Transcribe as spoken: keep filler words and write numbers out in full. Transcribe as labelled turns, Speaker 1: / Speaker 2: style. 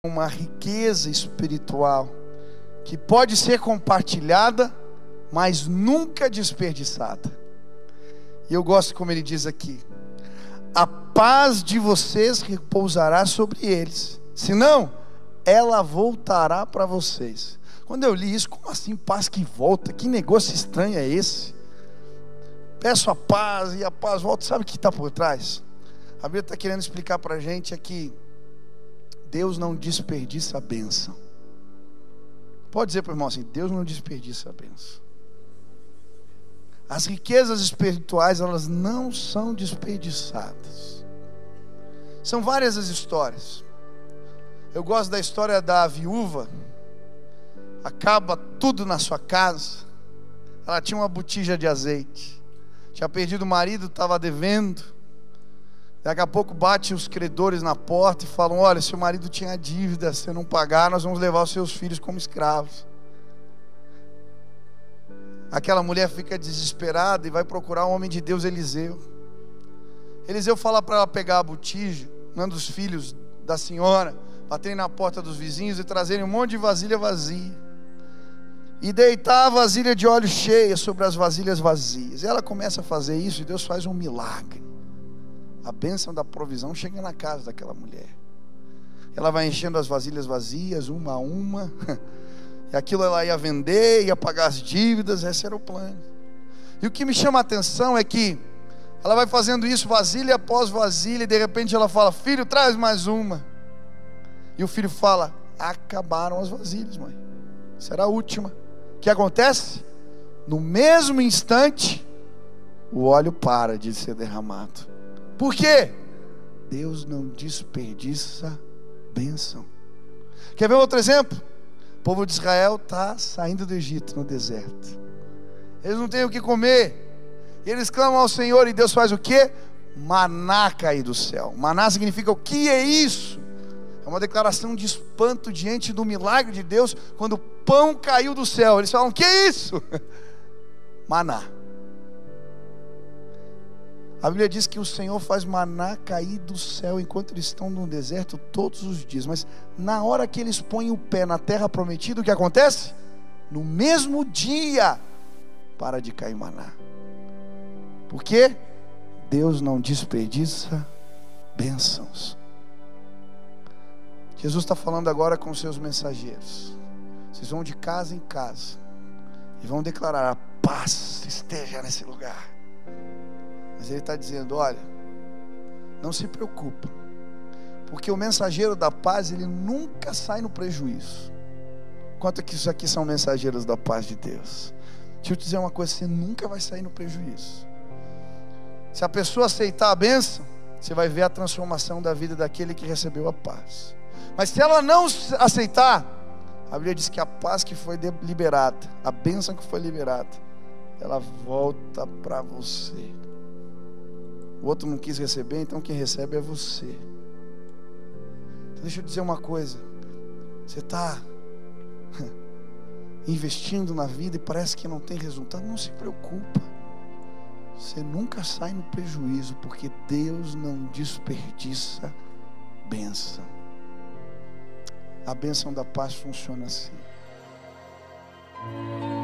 Speaker 1: uma riqueza espiritual que pode ser compartilhada, mas nunca desperdiçada. E eu gosto como ele diz aqui: a paz de vocês repousará sobre eles, senão ela voltará para vocês. Quando eu li isso, como assim paz que volta? Que negócio estranho é esse? Peço a paz e a paz volta. Sabe o que está por trás? A Bíblia está querendo explicar para a gente é que Deus não desperdiça a bênção. Pode dizer para o irmão assim: Deus não desperdiça a bênção. As riquezas espirituais, elas não são desperdiçadas. São várias as histórias. Eu gosto da história da viúva. Acaba tudo na sua casa. Ela tinha uma botija de azeite. Tinha perdido o marido, estava devendo. Daqui a pouco bate os credores na porta e falam: olha, seu marido tinha dívida, se não pagar, nós vamos levar os seus filhos como escravos. Aquela mulher fica desesperada e vai procurar o homem de Deus, Eliseu. Eliseu fala para ela pegar a botija, manda os filhos da senhora baterem na porta dos vizinhos e trazerem um monte de vasilha vazia, e deitar a vasilha de óleo cheia sobre as vasilhas vazias. E ela começa a fazer isso e Deus faz um milagre. A bênção da provisão chega na casa daquela mulher. Ela vai enchendo as vasilhas vazias, uma a uma. E aquilo ela ia vender, ia pagar as dívidas. Esse era o plano. E o que me chama a atenção é que ela vai fazendo isso vasilha após vasilha, e de repente ela fala: filho, traz mais uma. E o filho fala: acabaram as vasilhas, mãe, será a última. O que acontece? No mesmo instante, o óleo para de ser derramado. Por quê? Deus não desperdiça bênção. Quer ver outro exemplo? O povo de Israel está saindo do Egito, no deserto. Eles não têm o que comer. Eles clamam ao Senhor e Deus faz o quê? Maná cair do céu. Maná significa: o que é isso? É uma declaração de espanto diante do milagre de Deus. Quando o pão caiu do céu, eles falam: que é isso? Maná. A Bíblia diz que o Senhor faz maná cair do céu enquanto eles estão no deserto todos os dias. Mas na hora que eles põem o pé na terra prometida, o que acontece? No mesmo dia para de cair maná. Por quê? Deus não desperdiça bênçãos. Jesus está falando agora com os seus mensageiros. Vocês vão de casa em casa e vão declarar: a paz esteja nesse lugar. Mas ele está dizendo: olha, não se preocupa, porque o mensageiro da paz, ele nunca sai no prejuízo. Quanto que isso aqui são mensageiros da paz de Deus? Deixa eu te dizer uma coisa: você nunca vai sair no prejuízo. Se a pessoa aceitar a bênção, você vai ver a transformação da vida daquele que recebeu a paz. Mas se ela não aceitar, a Bíblia diz que a paz que foi liberada, a bênção que foi liberada, ela volta para você. O outro não quis receber, então quem recebe é você. Então deixa eu dizer uma coisa: você está investindo na vida e parece que não tem resultado. Não se preocupa, você nunca sai no prejuízo, porque Deus não desperdiça bênção. A bênção da paz funciona assim.